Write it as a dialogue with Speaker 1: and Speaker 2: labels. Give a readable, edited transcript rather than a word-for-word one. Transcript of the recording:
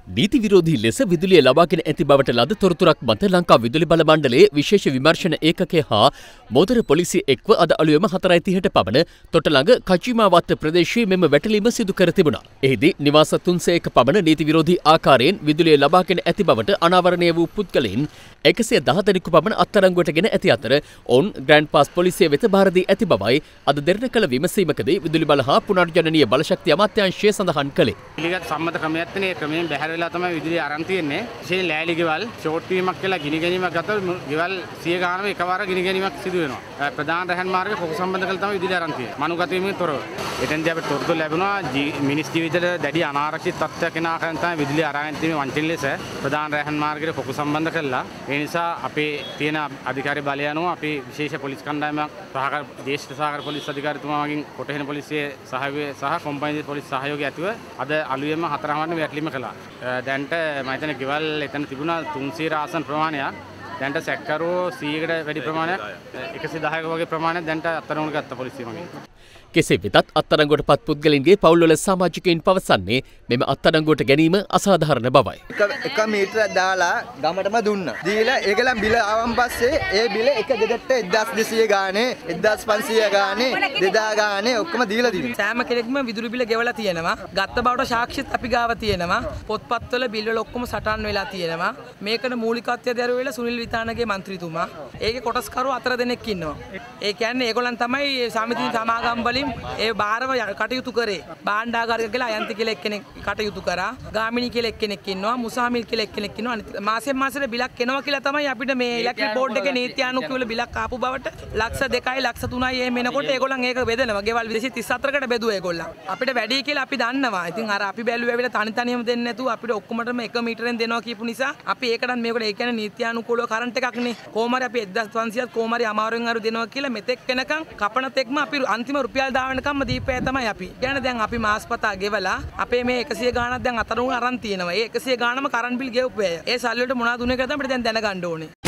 Speaker 1: නීති විරෝධී ලෙස විදුලිය ලබාගෙන ඇති බවට ලද තොරතුරක් මත ලංකා විදුලි බල මණ්ඩලයේ විශේෂ විමර්ශන ඒකකය හා මෝදර පොලිසිය එක්ව අද අලුයම 4:30ට පමණ තොටළඟ කචිමාවත්ත ප්‍රදේශයේ මෙම වැටලීම සිදු කර තිබුණා. එහිදී නිවාස 300ක පමණ නීති විරෝධී ආකාරයෙන් විදුලිය ලබාගෙන ඇති බවට අනාවරණය වූ පුද්ගලයන් 110 දෙනෙකු පමණ අත්අඩංගුවට ගෙන ඇති අතර ඔවුන් ග්‍රෑන්ඩ් පාස් පොලිසිය වෙත භාර දී ඇති බවයි අද දෙරණ කළ විමසීමකදී විදුලි බල හා පුනර්ජනනීය බලශක්ති අමාත්‍යාංශය සඳහන් කළේ.
Speaker 2: පිළිගත් සම්මත ක්‍රමයක් තියෙන ඒ ක්‍රමයෙන් බැහැර වෙලා තමයි විදුලිය අරන් තියෙන්නේ. විශේෂයෙන් ලෑලි ගෙවල් ෂෝට් වීමක් කියලා ගිනි ගැනීමක් ගත්තොත් ගෙවල් 100 ගානම එකවර ගිනි ගැනීමක් සිදු වෙනවා. ප්‍රධාන රහන් මාර්ගයේ පොකු සම්බන්ධ කරලා තමයි විදුලිය අරන් තියෙන්නේ. මනුගත වීමෙන් තොරව. එතෙන්දී අපිට තොරතුරු ලැබුණා මිනිස් ජීවිතවල දැඩි අනාරක්ෂිත තත්ත්වයක් වෙන ආකාරයෙන් තමයි විදුලිය අරන් තියෙන්නේ වංචනික ලෙස ප්‍රධාන රහන් මාර්ගයේ පොකු සම්බන්ධ කරලා. ඒ නිසා අපේ තියෙන අධිකාරී බලය අනුව අපි විශේෂ පොලිස් කණ්ඩායමක් ජ්‍යෙෂ්ඨ සහකාර පොලිස් අධිකාරීතුමා මගින් කොටහෙන පොලිසියේ සහයෝගය සහ කොම්පැනි පොලිස් සහයෝගය ඇතුව අද අලුයම 4:00 වැටලීම කළා. දැන්ට මම හිතන්නේ ගෙවල් එතන තිබුණා 300 ආසන ප්‍රමාණයක්. දැන්ට සැකකරුවෝ 100කට වැඩි ප්‍රමාණයක් 110ක වගේ ප්‍රමාණයක් දැන්ට අත්අඩංගුවට ගත්ත පොලිසිය මගින්.
Speaker 1: කෙසේ වෙතත් අත්අඩංගුවට පත් පුද්ගලයන්ගේ පවුල්වල සමාජිකයින් පවසන්නේ මෙම අත්අඩංගුවට ගැනීම අසාධාරණ බවයි.
Speaker 3: එක මීටරයක් දාලා ගමටම දුන්නා. දීලා ඒකලම් බිල ආවන් පස්සේ ඒ බිල එක ගෙදරට 1200 ගානේ 1500 ගානේ 2000 ගානේ ඔක්කොම දීලා දිනවා.
Speaker 4: සෑම කෙනෙක්ම විදුලි බිල ගෙවලා තියෙනවා. ගත්ත බවට සාක්ෂිත් අපි ගාව තියෙනවා. පොත්පත්වල බිල් වල ඔක්කොම සටහන් වෙලා තියෙනවා. මේකට මූලිකත්වය දරුවෙලා සුනිල් විතානගේ മന്ത്രിතුමා. ඒකේ කොටස්කරු 4 දෙනෙක් ඉන්නවා. ඒ කියන්නේ ඒගොල්ලන් තමයි සමිති සමාගම් වලින් ඒ බාරව කටයුතු කරේ. භාණ්ඩාගාරික කියලා අයන්ති කියලා එක්කෙනෙක් කටයුතු කරා. ගාමිණී කියලා එක්කෙනෙක් ඉන්නවා. මුසාමිල් කියලා එක්කෙනෙක් ඉන්නවා. මාසෙන් මාසෙට බිලක් එනවා කියලා තමයි අපිට මේ ඉලෙක්ට්‍රික් බෝඩ් එකේ නීත්‍යානුකූල බිලක් ආපු බවට ලක්ෂ 2යි ලක්ෂ 3යි එහෙම එනකොට ඒගොල්ලන් ඒක බෙදනවා. ගෙවල් 234කට බෙදුවා ඒගොල්ලන්. අපිට වැඩි කියලා අපි දන්නවා. ඉතින් අර අපි බැලුවේ ඇවිල්ලා තනි තනියම දෙන්නේ නැතුව අපිට ඔක්කොමටම 1 මීටරෙන් දෙනවා කියපු නිසා අපි ඒකටත් මේකට ඒ කියන්නේ නීත්‍යානුකූලව කරන්ට් එකක් නේ. කොහොම හරි අපි 1500ක් කොහොම හරි අමාරුවෙන් අර දෙනවා කියලා මෙතෙක් වෙනකන් කපන තෙක්ම අපි අන්තිම රුපියල් දාවනකම්ම දීපේ තමයි අපි. කියන්නේ දැන් අපි මාස්පතා ගෙවලා අපේ මේ 100 ගාණක් දැන් අතරම අරන් තියෙනවා. ඒ 100 ගාණම කරන්ට් බිල් ගෙවපු අය. ඒ සල්ලි වලට මොනවද උනේ කියලා තමයි අපිට දැන් දැනගන්න ඕනේ.